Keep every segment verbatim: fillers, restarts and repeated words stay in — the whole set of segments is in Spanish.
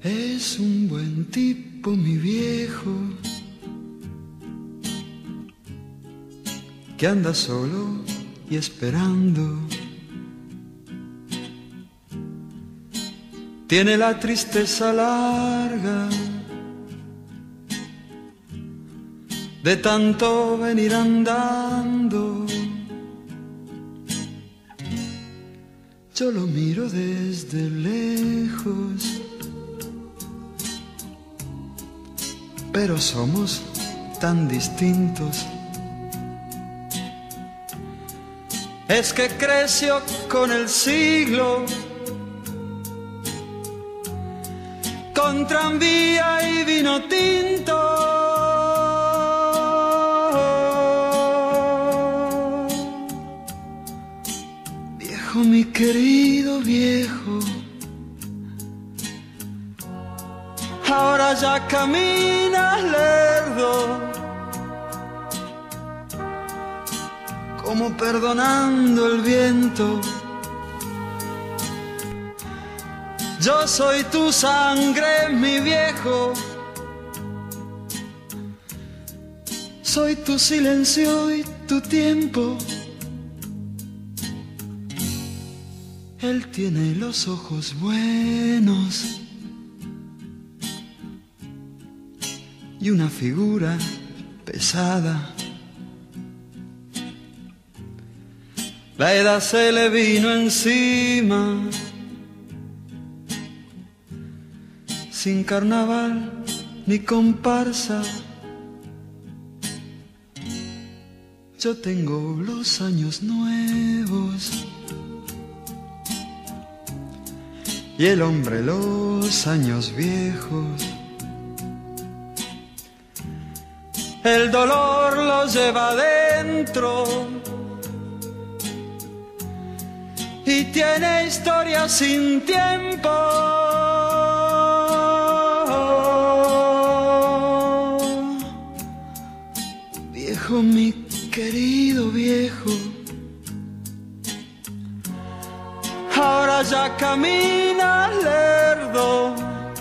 Es un buen tipo, mi viejo, que anda solo y esperando. Tiene la tristeza larga de tanto venir andando. Yo lo miro desde lejos, pero somos tan distintos. Es que creció con el siglo, con tranvía y vino tinto. Viejo, mi querido viejo, ahora ya caminas lerdo, como perdonando el viento. Yo soy tu sangre, mi viejo, soy tu silencio y tu tiempo. Él tiene los ojos buenos y una figura pesada. La edad se le vino encima, sin carnaval ni comparsa. Yo tengo los años nuevos y el hombre los años viejos. El dolor lo lleva adentro y tiene historia sin tiempo. Viejo, mi querido viejo, ahora ya caminas lerdo,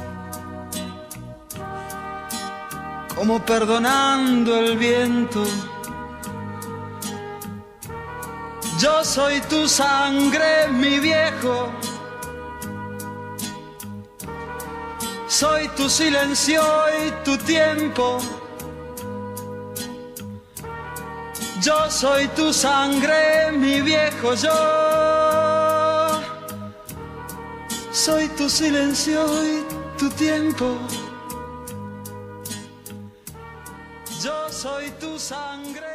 como perdonando el viento. Yo soy tu sangre, mi viejo, soy tu silencio y tu tiempo. Yo soy tu sangre, mi viejo, yo soy tu silencio y tu tiempo. Yo soy tu sangre.